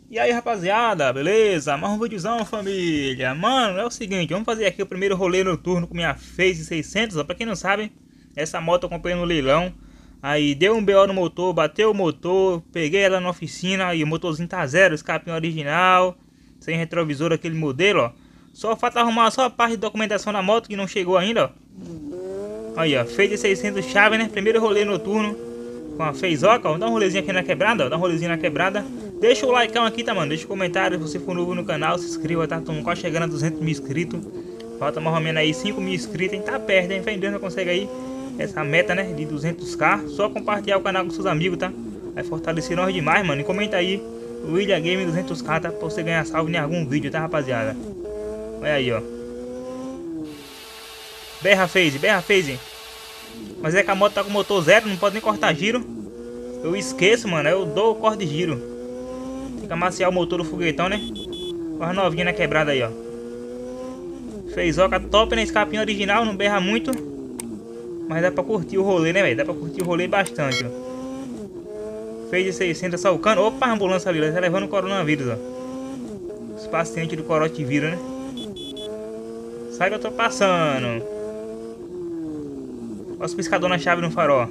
E aí rapaziada, beleza? Mais um videozão, família. Mano, é o seguinte, vamos fazer aqui o primeiro rolê noturno com minha Phase 600. Ó, pra quem não sabe, essa moto eu comprei no leilão. Aí deu um BO no motor, bateu o motor, peguei ela na oficina e o motorzinho tá zero, escapinho original, sem retrovisor, aquele modelo, ó. Só falta arrumar só a parte de documentação da moto que não chegou ainda, ó. Aí, ó, Phase 600 chave, né? Primeiro rolê noturno com a Phaseoka, ó. Dá um rolezinho aqui na quebrada, ó. Dá um rolezinho na quebrada. Deixa o like aqui, tá, mano? Deixa o comentário se você for novo no canal, se inscreva, tá? Estamos quase chegando a 200 mil inscritos. Falta mais ou menos aí 5 mil inscritos, hein? Tá perto, hein? Fé em Deus não consegue aí essa meta, né? De 200k. Só compartilhar o canal com seus amigos, tá? Vai fortalecer nós demais, mano. E comenta aí o William Game 200k, tá? Pra você ganhar salve em algum vídeo, tá, rapaziada? Olha aí, ó. Berra Phase. Mas é que a moto tá com motor zero, não pode nem cortar giro. Eu esqueço, mano. Eu dou o corte de giro. Fica maciar o motor do foguetão, né? Com as novinhas na quebrada aí, ó. Phaseoka top, né? Escapinho original, não berra muito. Mas dá pra curtir o rolê, né, velho? Dá pra curtir o rolê bastante, ó. Phase 600 salcando. Opa, a ambulância ali, ela tá levando o coronavírus, ó. Os pacientes do corote-vírus, né? Sai que eu tô passando. Olha os piscadores na chave no farol.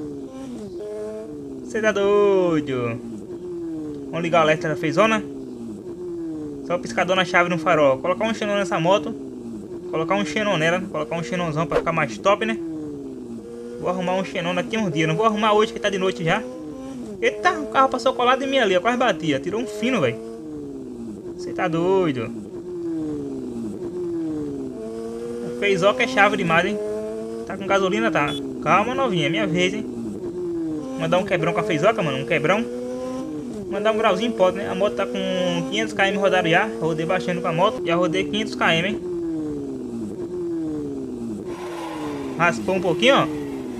Você tá doido? Vamos ligar o alerta da Phazona. Só o piscador na chave no farol. Colocar um xenon nessa moto. Colocar um xenon nela. Colocar um xenonzão pra ficar mais top, né? Vou arrumar um xenon daqui uns dias. Não vou arrumar hoje que tá de noite já. Eita, o carro passou colado em mim ali. Eu quase batia. Tirou um fino, velho. Você tá doido? A Phaseoka é chave demais, hein? Tá com gasolina, tá? Calma, novinha. É minha vez, hein? Mandar um quebrão com a Phaseoka, mano. Um quebrão. Mandar um grauzinho pode, né? A moto tá com 500 km rodado já. Rodei baixando com a moto. Já rodei 500 km, hein? Raspou um pouquinho, ó.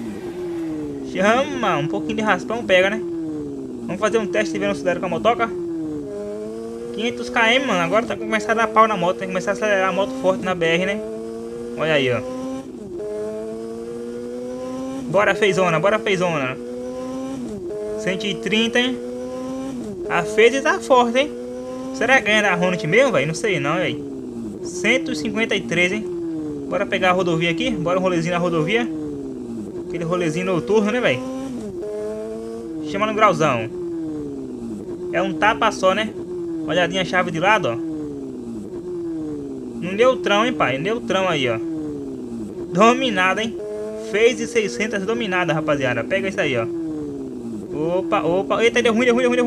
Chama, um pouquinho de raspão pega, né? Vamos fazer um teste de velocidade com a motoca. 500 km, mano. Agora tá começando a dar pau na moto. Tem que começar a acelerar a moto forte na BR, né? Olha aí, ó. Bora, Phazona, bora, Phazona. 130, hein? A Phase tá forte, hein? Será que ganha da Hornet mesmo, velho? Não sei não, velho. 153, hein? Bora pegar a rodovia aqui. Bora um rolezinho na rodovia. Aquele rolezinho noturno, né, velho? Chama no grauzão. É um tapa só, né? Olhadinha a chave de lado, ó. No neutrão, hein, pai? Neutrão aí, ó. Dominada, hein? Phase 600 dominada, rapaziada. Pega isso aí, ó. Opa. Eita, deu ruim.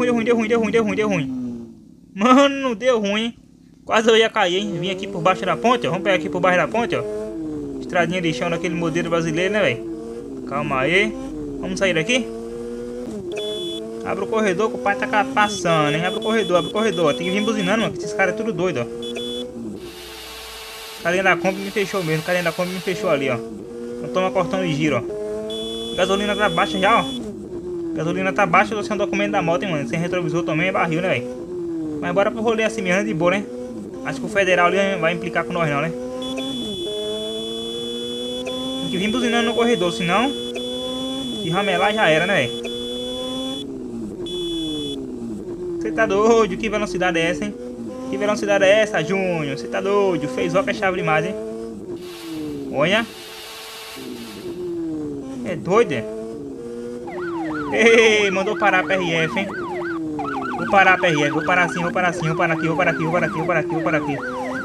Mano, deu ruim. Quase eu ia cair, hein? Vim aqui por baixo da ponte, ó. Vamos pegar aqui por baixo da ponte, ó. Estradinha de chão daquele modelo brasileiro, né, velho? Calma aí. Vamos sair daqui. Abre o corredor que o pai tá passando, hein? Abre o corredor. Tem que vir buzinando, mano. Que esses caras é tudo doido, ó. Carinha da Kombi me fechou mesmo. Carinha da Kombi me fechou ali, ó. Não toma cortão de giro, ó. Gasolina tá baixa já, ó. Gasolina tá baixa, tô sem o documento da moto, hein, mano. Sem retrovisor também é barril, né, velho? Mas bora pro rolê assim mesmo, de boa, né? Acho que o federal ali vai implicar com nós não, né? Tem que vir buzinando no corredor, senão se ramelar já era, né, velho? Você tá doido? Que velocidade é essa, hein? Que velocidade é essa, Júnior? Você tá doido? Phaseoka é chave demais, hein? Olha. É doido, é? Ei, mandou parar a PRF, hein? Vou parar a PRF, vou parar assim, vou parar aqui.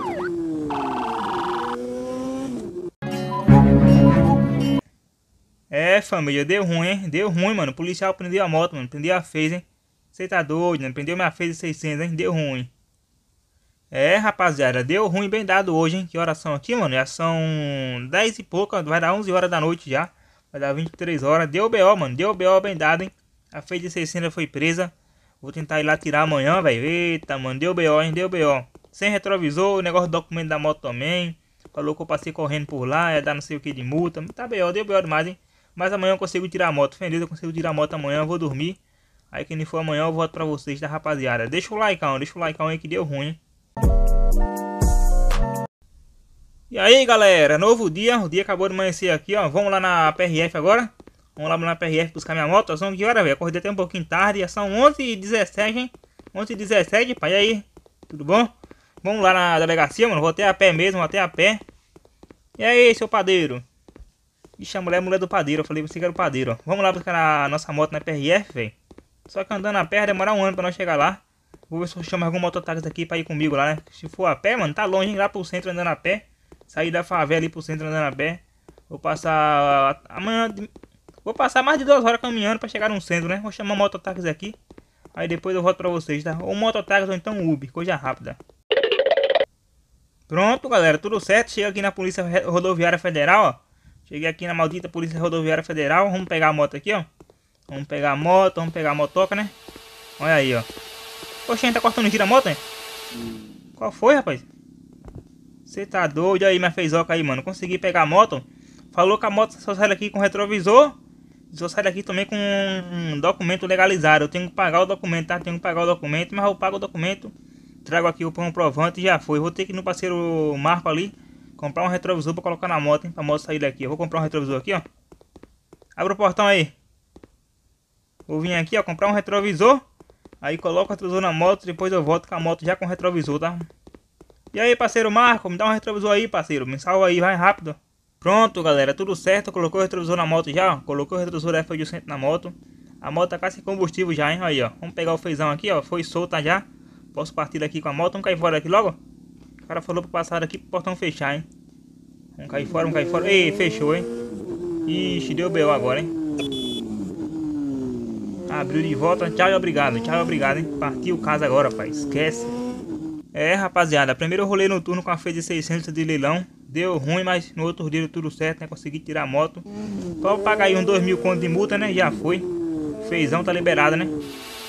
É, família, deu ruim, hein? Deu ruim, mano. O policial prendeu a moto, mano. Prendeu a Phase, hein? Você tá doido, né? Prendeu minha Phase 600, hein? Deu ruim. É, rapaziada, deu ruim bem dado hoje, hein? Que horas são aqui, mano? Já são 10 e pouco, vai dar 11 horas da noite já. Vai dar 23 horas. Deu BO, mano. Deu BO bem dado, hein? A Phase 600 foi presa. Vou tentar ir lá tirar amanhã, velho. Eita, mano. Deu BO, hein? Deu BO. Sem retrovisor. O negócio do documento da moto também. Falou que eu passei correndo por lá. Ia dar não sei o que de multa. Tá BO. Deu BO demais, hein? Mas amanhã eu consigo tirar a moto. Feliz, eu consigo tirar a moto amanhã. Eu vou dormir. Aí quem for amanhã eu volto pra vocês, tá, rapaziada? Deixa o like aí que deu ruim, hein? E aí, galera, novo dia, o dia acabou de amanhecer aqui, ó. Vamos lá na PRF agora. Vamos lá na PRF buscar minha moto. São que hora, velho? Acordei até um pouquinho tarde, já são 11h17, hein? 11h17, pai. E aí? Tudo bom? Vamos lá na delegacia, mano. Vou até a pé mesmo, até a pé. E aí, seu padeiro? Ixi, a mulher do padeiro. Eu falei pra você que era o padeiro, ó. Vamos lá buscar a nossa moto na PRF, velho. Só que andando a pé vai demorar um ano pra nós chegar lá. Vou ver se eu chamo algum mototáxi aqui pra ir comigo lá, né? Se for a pé, mano, tá longe, hein? Lá pro centro andando a pé. Sair da favela e ir pro centro andando a pé. Vou passar amanhã. Vou passar mais de 2 horas caminhando pra chegar no centro, né? Vou chamar um mototáxi aqui. Aí depois eu volto pra vocês, tá? Ou mototáxi ou então Uber, coisa rápida. Pronto, galera, tudo certo. Chega aqui na Polícia Rodoviária Federal, ó. Cheguei aqui na maldita Polícia Rodoviária Federal. Vamos pegar a moto aqui, ó. Vamos pegar a moto, vamos pegar a motoca, né? Olha aí, ó. Poxa, a gente tá cortando gira a moto, né? Qual foi, rapaz? Você tá doido aí, minha feizoca aí, mano. Consegui pegar a moto. Falou que a moto só sai daqui com retrovisor. Só sai daqui também com um documento legalizado. Eu tenho que pagar o documento, tá? Tenho que pagar o documento, mas eu pago o documento. Trago aqui o comprovante e já foi. Vou ter que ir no parceiro Marco ali comprar um retrovisor pra colocar na moto, hein? Pra moto sair daqui. Eu vou comprar um retrovisor aqui, ó. Abre o portão aí. Vou vir aqui, ó, comprar um retrovisor. Aí coloco o retrovisor na moto. Depois eu volto com a moto já com o retrovisor, tá? E aí, parceiro Marco, me dá um retrovisor aí, parceiro. Me salva aí, vai rápido. Pronto, galera, tudo certo. Colocou o retrovisor na moto já, ó. Colocou o retrovisor F800 na moto. A moto tá quase sem combustível já, hein? Aí, ó. Vamos pegar o feizão aqui, ó. Foi solta já. Posso partir daqui com a moto. Vamos cair fora daqui logo. O cara falou pra passar daqui pro portão fechar, hein? Vamos cair fora, vamos cair fora. Ei, fechou, hein? Ixi, deu B.O. agora, hein? Abriu de volta. Tchau e obrigado. Tchau e obrigado, hein? Partiu o caso agora, pai. Esquece. É, rapaziada. Primeiro rolê noturno com a Fez 600 de leilão. Deu ruim, mas no outro dia deu tudo certo, né? Consegui tirar a moto. Só pagar aí uns 2.000 conto de multa, né? Já foi. Feizão tá liberado, né?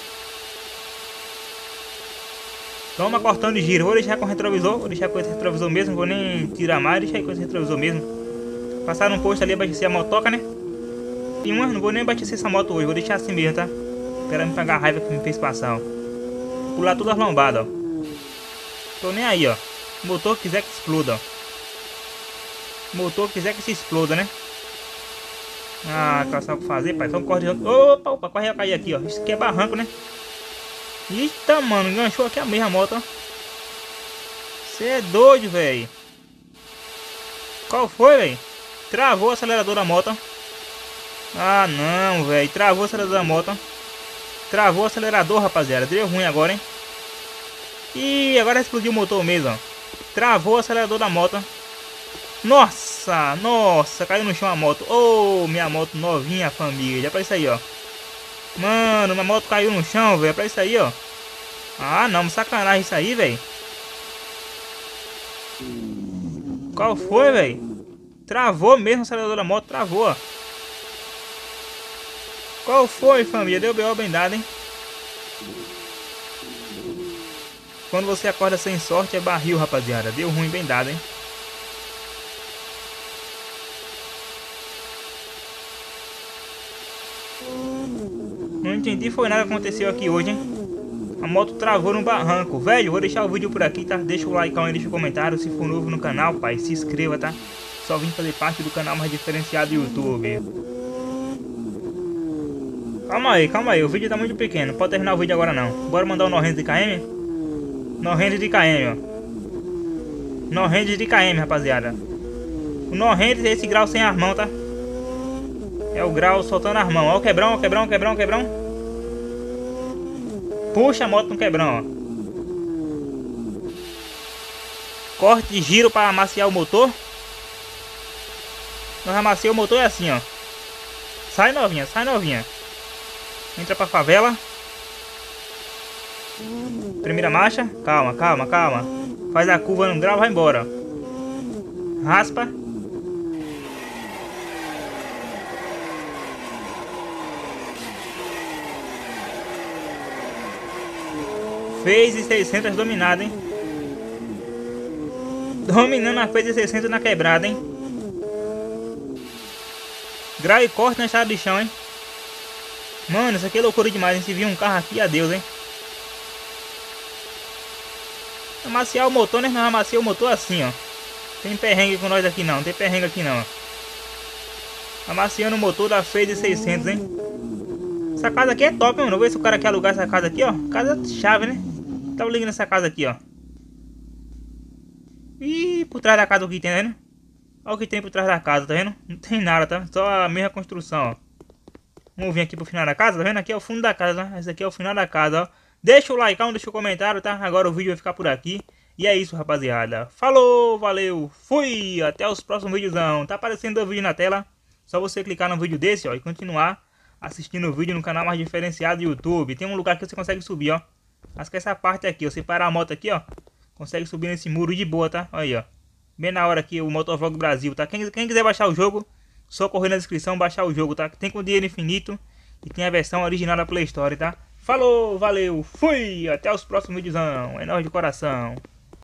Toma cortando de giro. Vou deixar com o retrovisor. Vou deixar com esse retrovisor mesmo. Vou nem tirar mais. Deixar aí com esse retrovisor mesmo. Passar num posto ali, abastecer a motoca, né? E uma, não vou nem abastecer essa moto hoje. Vou deixar assim mesmo, tá? Quero me pagar a raiva que me fez passar, ó. Pular todas as lombadas, ó. Tô nem aí, ó. Motor quiser que exploda, ó. Motor quiser que se exploda, né? Ah, caçar o que fazer, pai. Só um corte. Opa, opa, corre a cair aqui, ó. Isso aqui é barranco, né? Eita, mano, enganchou aqui a mesma moto, ó. Você é doido, velho. Qual foi, velho? Travou o acelerador da moto. Ah, não, velho. Travou o acelerador da moto. Travou o acelerador, rapaziada. Deu ruim agora, hein? Ih, agora explodiu o motor mesmo, ó. Travou o acelerador da moto. Nossa, nossa, caiu no chão a moto. Oh, minha moto novinha, família. É pra isso aí, ó. Mano, minha moto caiu no chão, velho. É pra isso aí, ó. Ah, não, sacanagem isso aí, velho. Qual foi, velho? Travou mesmo o acelerador da moto, travou, ó. Qual foi, família? Deu B.O. bem dado, hein? Quando você acorda sem sorte é barril, rapaziada. Deu ruim bem dado, hein? Não entendi foi nada que aconteceu aqui hoje, hein? A moto travou no barranco. Velho, vou deixar o vídeo por aqui, tá? Deixa o like aí, deixa o comentário. Se for novo no canal, pai, se inscreva, tá? Só vim fazer parte do canal mais diferenciado do YouTube. Calma aí. O vídeo tá muito pequeno. Pode terminar o vídeo agora não. Bora mandar o 900 de km? 900 de km, ó. 900 de km, rapaziada. O 900 é esse grau sem as mãos, tá? É o grau soltando as mãos. Ó o quebrão, ó o quebrão, quebrão, quebrão. Puxa a moto no quebrão, ó. Corte de giro para amaciar o motor. Nós amaciar o motor é assim, ó. Sai novinha, sai novinha. Entra pra favela. Primeira marcha. Calma, calma, calma. Faz a curva no grau, vai embora. Raspa. Fez 600 dominada, hein? Dominando a Fez 600 na quebrada, hein? Grau e corte na estrada de chão, hein? Mano, isso aqui é loucura demais, hein? Se vir um carro aqui, adeus, hein? Amaciar o motor, né? Nós amaciar o motor assim, ó. Tem perrengue com nós aqui não, tem perrengue aqui não, ó. Amaciando o motor da Fez 600, hein? Essa casa aqui é top, mano. Vou ver se o cara quer alugar essa casa aqui, ó. Casa chave, né? Tava ligando nessa casa aqui, ó. Ih, por trás da casa o que tem, tá vendo? Olha o que tem por trás da casa, tá vendo? Não tem nada, tá? Só a mesma construção, ó. Vamos vir aqui pro final da casa, tá vendo? Aqui é o fundo da casa, tá? Esse aqui é o final da casa, ó. Deixa o like, deixa o comentário, tá? Agora o vídeo vai ficar por aqui. E é isso, rapaziada. Falou, valeu, fui! Até os próximos vídeozão. Tá aparecendo o vídeo na tela. Só você clicar no vídeo desse, ó, e continuar assistindo o vídeo no canal mais diferenciado do YouTube. Tem um lugar que você consegue subir, ó. Acho que essa parte aqui, ó. Você parar a moto aqui, ó. Consegue subir nesse muro de boa, tá? Olha aí, ó. Bem na hora aqui o Motovlog Brasil, tá? Quem quiser baixar o jogo, só correr na descrição, baixar o jogo, tá? Tem com dinheiro infinito e tem a versão original da Play Store, tá? Falou, valeu, fui! Até os próximos vídeos. É nóis de coração.